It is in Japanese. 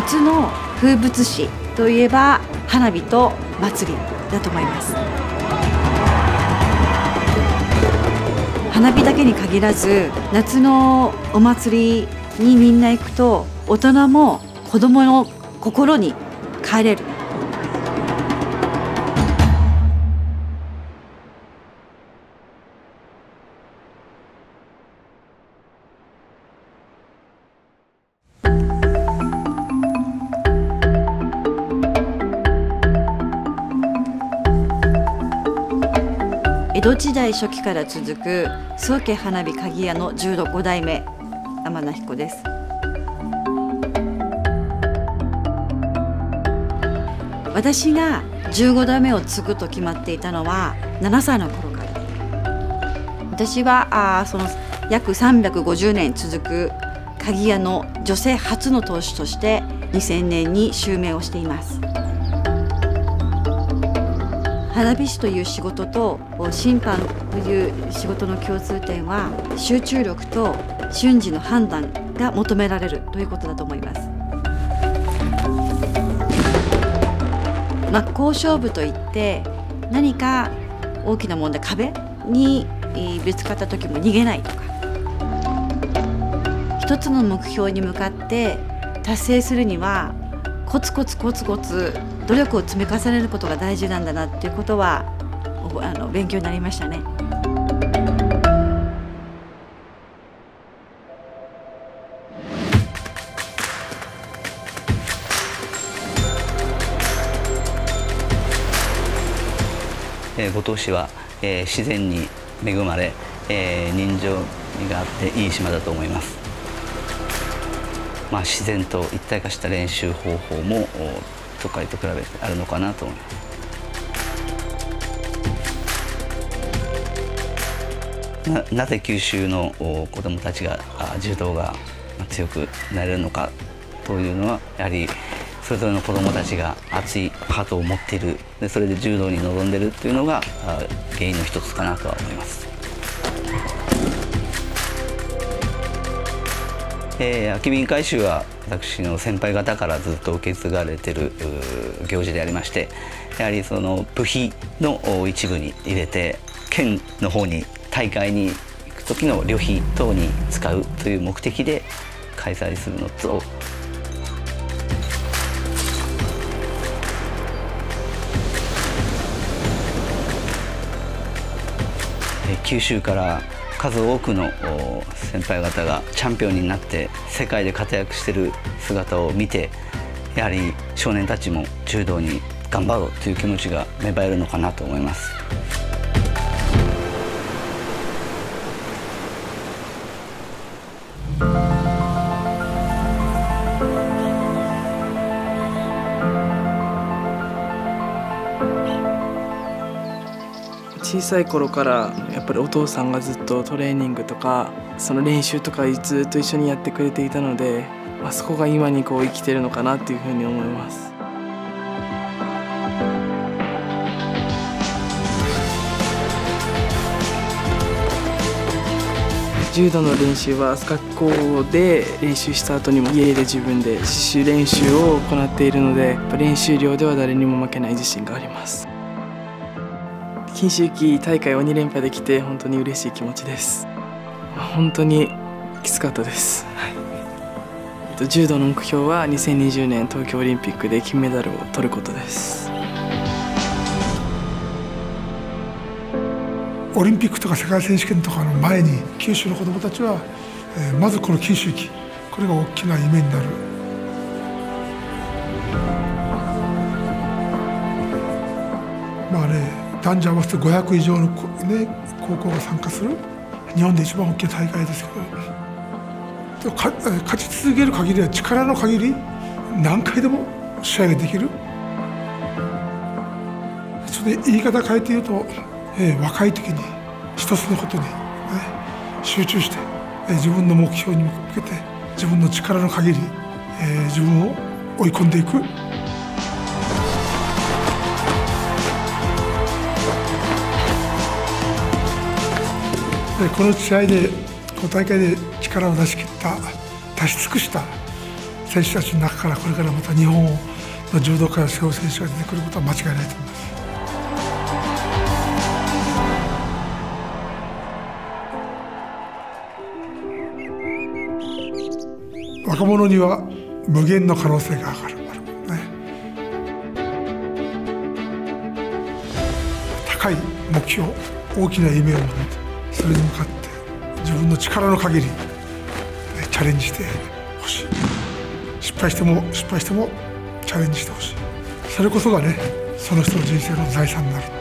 夏の風物詩といえば花火と祭りだと思います。花火だけに限らず、夏のお祭りにみんな行くと大人も子供の心に帰れる。江戸時代初期から続く宗家花火鍵屋の15代目天名彦です。私が15代目を継ぐと決まっていたのは7歳の頃から。私はその約350年続く鍵屋の女性初の当主として2000年に襲名をしています。花火師という仕事と審判という仕事の共通点は集中力と瞬時の判断が求められるということだと思います。真っ向勝負といって何か大きな問題、壁にぶつかった時も逃げないとか、一つの目標に向かって達成するにはコツコツコツコツ努力を積み重ねることが大事なんだなっていうことは勉強になりましたね。 五島市は自然に恵まれ人情味があっていい島だと思います。自然と一体化した練習方法も都会と比べてあるのかなと思います。なぜ九州の子どもたちが柔道が強くなれるのかというのはやはりそれぞれの子どもたちが熱いハートを持っている、それで柔道に臨んでいるというのが原因の一つかなとは思います。空き瓶回収は私の先輩方からずっと受け継がれている行事でありまして、やはりその部費の一部に入れて県の方に大会に行く時の旅費等に使うという目的で開催するのと、九州から数多くの先輩方がチャンピオンになって世界で活躍している姿を見て、やはり少年たちも柔道に頑張ろうという気持ちが芽生えるのかなと思います。 小さい頃からやっぱりお父さんがずっとトレーニングとかその練習とかずっと一緒にやってくれていたので、そこが今に生きてるのかなっていうふうに思います。柔道の練習は学校で練習した後にも家で自分で自主練習を行っているので、やっぱ練習量では誰にも負けない自信があります。錦秋期大会を2連覇できて本当に嬉しい気持ちです。本当にきつかったです。柔道の目標は2020年東京オリンピックで金メダルを取ることです。 オリンピックとか世界選手権とかの前に九州の子どもたちは、まずこの錦秋期、これが大きな夢になる。男女合わせて500以上の、高校が参加する日本で一番大きな大会ですけど、勝ち続ける限りは力の限り何回でも試合ができる。それで言い方変えて言うと、若い時に一つのことに、集中して、自分の目標に向けて自分の力の限り、自分を追い込んでいく。この試合で、この大会で力を出し切った、出し尽くした選手たちの中からこれからまた日本の柔道界を背負う選手が出てくることは間違いないと思います。若者には無限の可能性がある、高い目標、大きな夢を持ってそれに向かって自分の力の限りチャレンジしてほしい。失敗してもチャレンジしてほしい。それこそがね、その人の人生の財産になる。